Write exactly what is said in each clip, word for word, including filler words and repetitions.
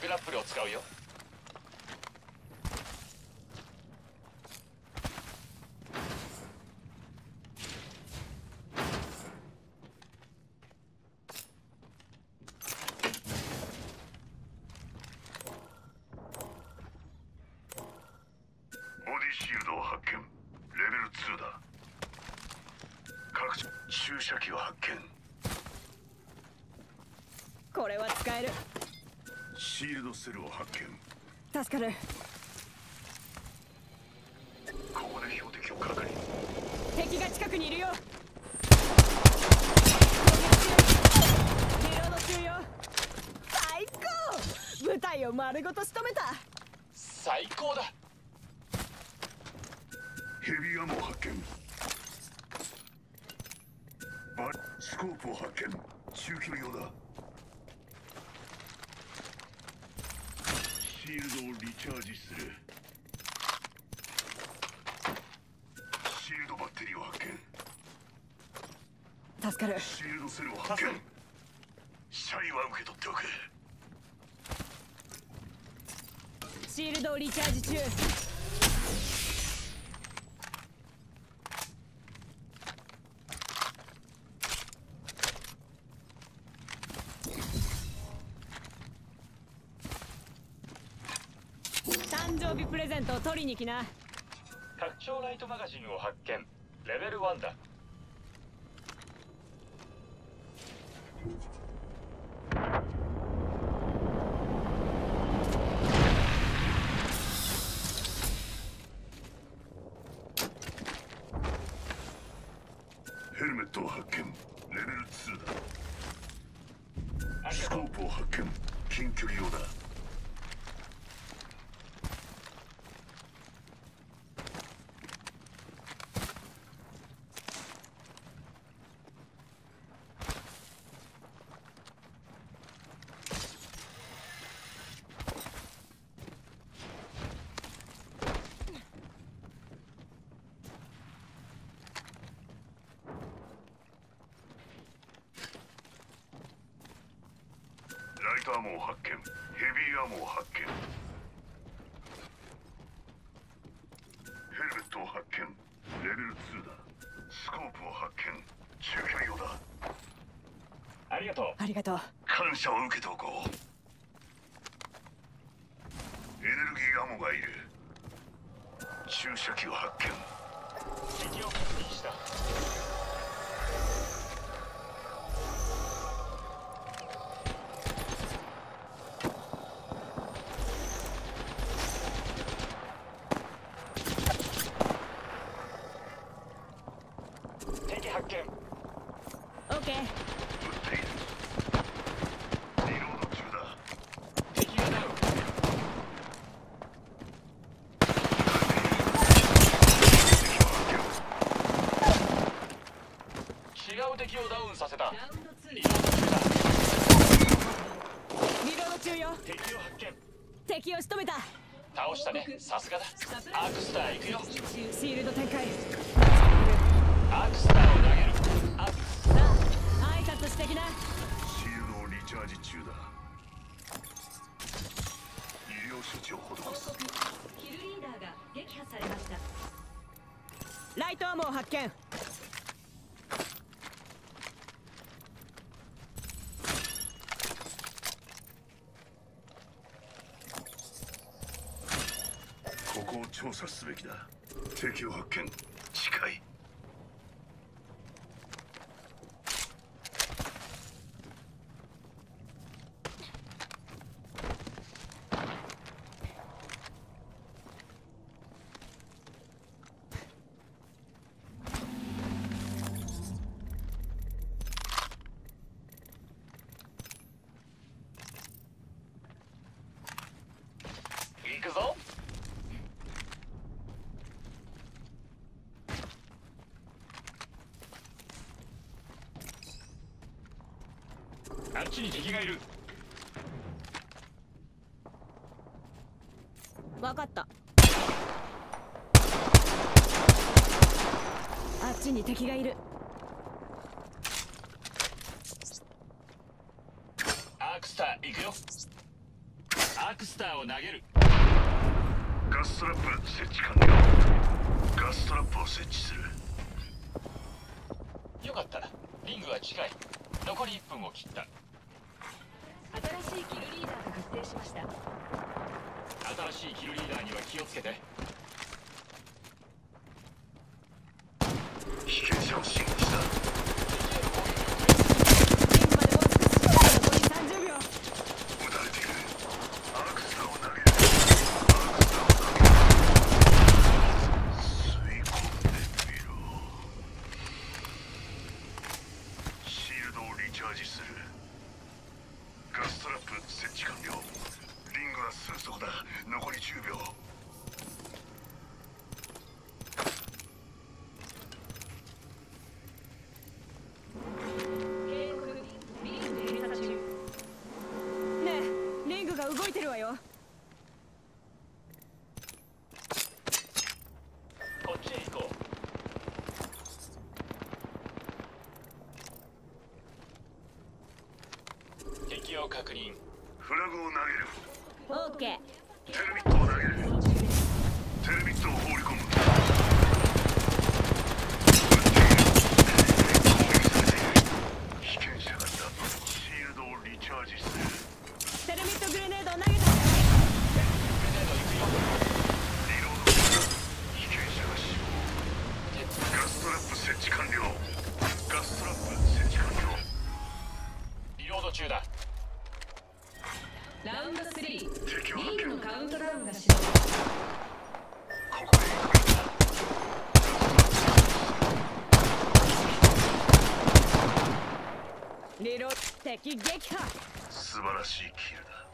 グラップルを使うよ。 ボディシールドを発見。レベルツーだ。各地注射器を発見。 これは使える。 シールドセルを発見。 助かる。 ここで標的を確認。 敵が近くにいるよ。リロード中よ。最高。部隊を丸ごと仕留めた。 最高だ。 ヘビーアモを発見。バスコープを発見。中距離用だ。シールドをリチャージする。シールドバッテリーを発見。 助かる。 シールドセルを発見。シャイは受け取っておく。 シールドをリチャージ中。誕生日プレゼントを取りに来な。 拡張ライトマガジンを発見。レベルワンだ。 ヘルメットを発見。レベルツーだ。スコープを発見。近距離用だ。ライトアモを発見。ヘビーアモを発見。ヘルメットを発見。レベルツーだ。スコープを発見。中距離用だ。 ありがとう。 ありがとう。 感謝を受けておこう。エネルギーアモがいる。注射器を発見。 敵を確認した。敵発見。 オッケー。 撃っている。リロード中だ。 敵がダウン。違う敵をダウンさせた。リロード中だ。 リロード中よ。 敵を発見。 敵を仕留めた。 倒したね。さすがだ。アークスター行くよ。 シールド展開。 アークスターを投げる。あ、 さあ、挨拶してきな。 シールドをリチャージ中だ。医療処置を施す。 キルリーダーが撃破されました。 ライトアモを発見。 ここを調査すべきだ。敵を発見。近い。 行くぞ。あっちに敵がいる。 わかった。あっちに敵がいる。 アークスター行くよ。 アークスターを投げる。 ガストラップ設置完了。ガストラップを設置する。 よかったな。リングは近い。残りいっぷんを切った。 新しいキルリーダーが確定しました。 新しいキルリーダーには気をつけて。 被験者を進化した。 リングまでもう少し。残りさんじゅうびょう。 撃たれている。アークスターを投げる。アークスターを投げる。吸い込んでみろ。シールドをリチャージする。ガストラップ設置完了。リングはすぐそこだ。残りじゅうびょう。 警告、リング閉鎖中。 ねえ、リングが動いてるわよ。 こっちへ行こう。敵を確認。 フラグを投げる。 オーケー。 テルミットを投げる。テルミットを放り込む。撃っている。攻撃されている。被験者がいた。シールドをリチャージする。 テルミットグレネードを投げたよ。 グレネード行くよ。 リロードした。被験者が死亡。ガストラップ設置完了。ガストラップ設置完了。 リロード中だ。 ラウンドスリー。 敵を発見。 リングのカウントダウンが始動。 ここで行く。 リロード。敵撃破。 素晴らしいキルだ。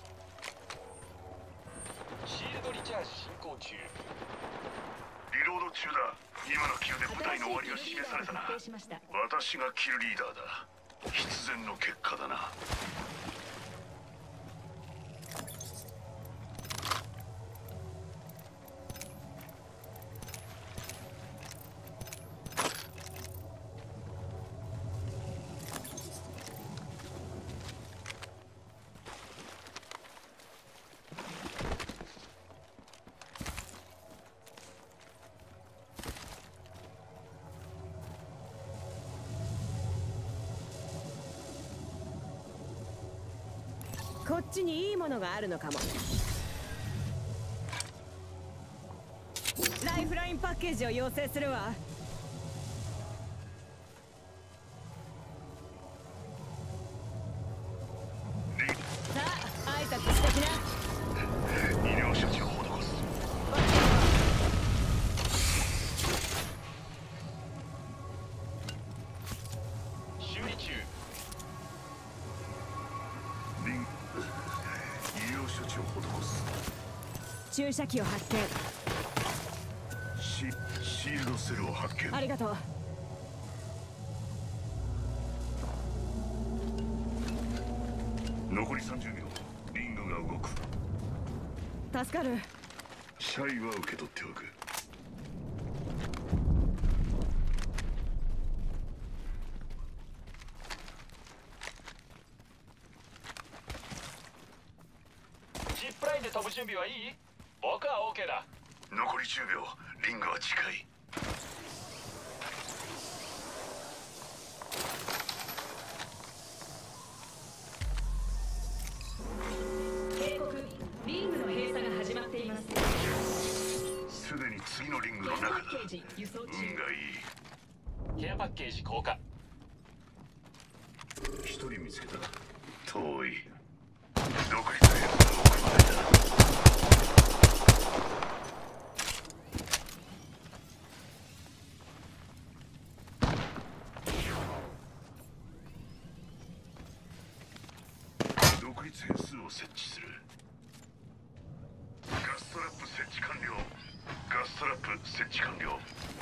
シールドリチャージ進行中。 リロード中だ。今のキルで部隊の終わりが示されたな。 確定しました。 私がキルリーダーだ。必然の結果だな。 こっちにいいものがあるのかも。ライフラインパッケージを要請するわ。 リさあ挨拶してきな。 医療処置を施す。 修理中。 リン医療処置を施す。 注射器を発見。 シシールドセルを発見。 ありがとう。 残りさんじゅうびょう。リングが動く。 助かる。 シャイは受け取っておく。 ジップラインで飛ぶ準備はいい？僕は OK だ。 残りじゅうびょう。リングは近い。 警告、リングの閉鎖が始まっています。 すでに次のリングのケアパ中だ。 ッケージ輸送中。 運がいい。 ケアパッケージ降下。 一人見つけた。遠い。独立変数を組まれた。独立変数を設置する。ガストラップ設置完了。ガストラップ設置完了。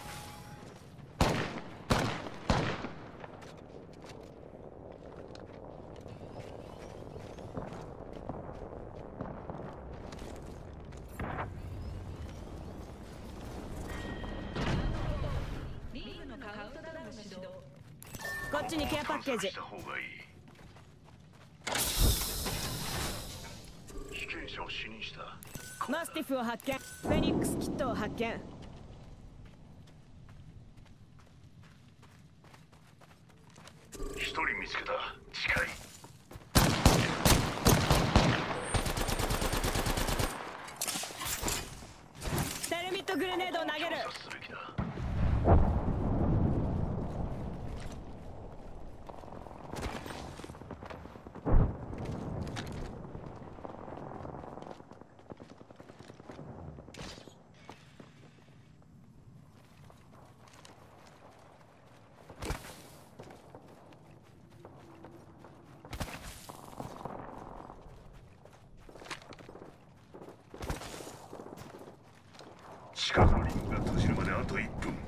リングのカウントダウンが始動。 こっちにケアパッケージした方がいい。被験者を死にした。 マスティフを発見。フェニックスキットを発見。 一人見つけた。近い。 テルミットグレネードを投げる。 調査すべきだ。近くのリングが閉じるまであといっぷん。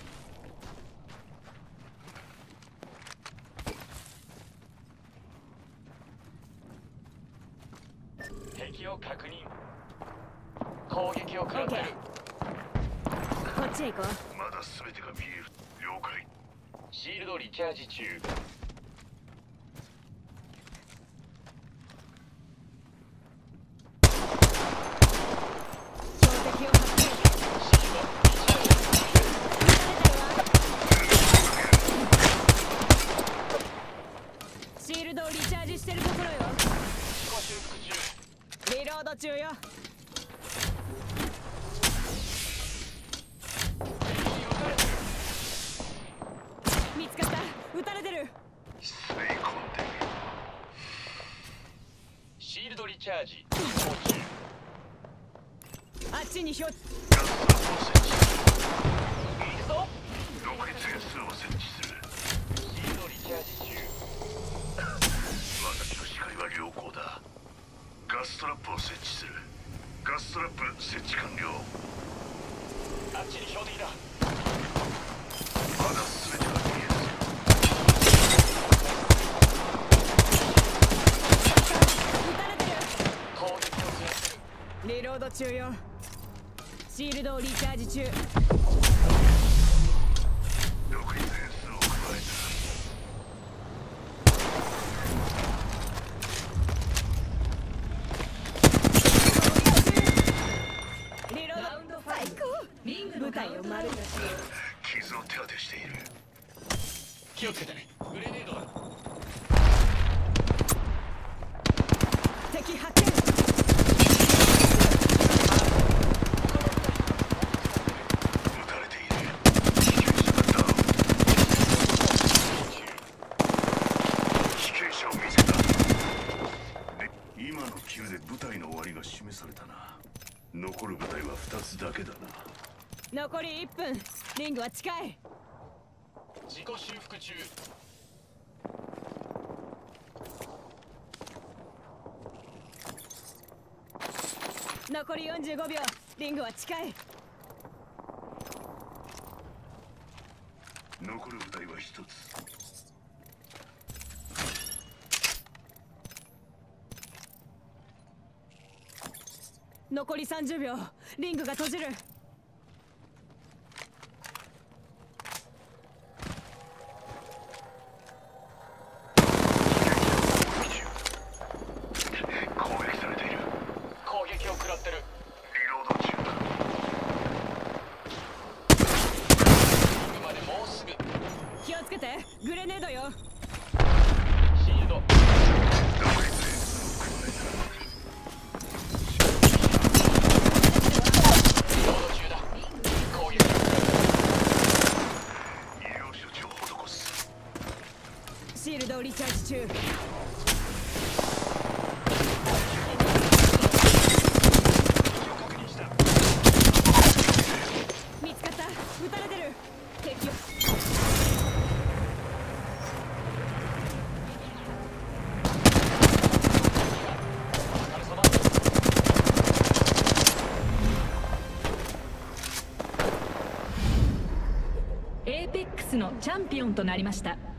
敵を確認。攻撃を食らってる。 こっちへ行こう。 まだ全てが見える。了解。 シールドリチャージ中。 標的を発見。シールドをリチャージしてるところよ。 自己修復中。 リロード中よ。見つかった。撃たれてる。 吸い込んでシールドリチャージ。実行中。 あっちに標ガストラップを設置する。 いくぞ。 独立変数を設置する。 シールドリチャージ中。 私の視界は良好だ。ガストラップを設置する。ガストラップ設置完了。 あっちに標的だ。 まだ全てが見える。 撃たれてる。 攻撃を食らってる。 リロード中よ。シールドをリチャージ中。 独立変数を加えリローラウンドドファイブ。 最高。 リングの舞台を丸めた。傷を手当てしている。 気をつけてね。グレネードだ。 敵発見。 撃たれている。被験者がダウン。被験者を見つけた。で、今のキルで部隊の終わりが示されたな。残る部隊はふたつだけだな。 残りいっぷん。リングは近い。 自己修復中。 残りよんじゅうごびょう。リングは近い。 残る部隊はひとつ。 残りさんじゅうびょう。リングが閉じる。 攻撃されている。 攻撃を食らってる。 リロード中だ。 今でもうすぐ。 気をつけて。グレネードよ。 シールド。 独立変数を加えリロード中だ。攻撃。 た。医療処置を施す。 シールドをリチャージ中。 確認した。 見つかった。撃たれてる。敵を。 お疲れ様。 エーペックスのチャンピオンとなりました。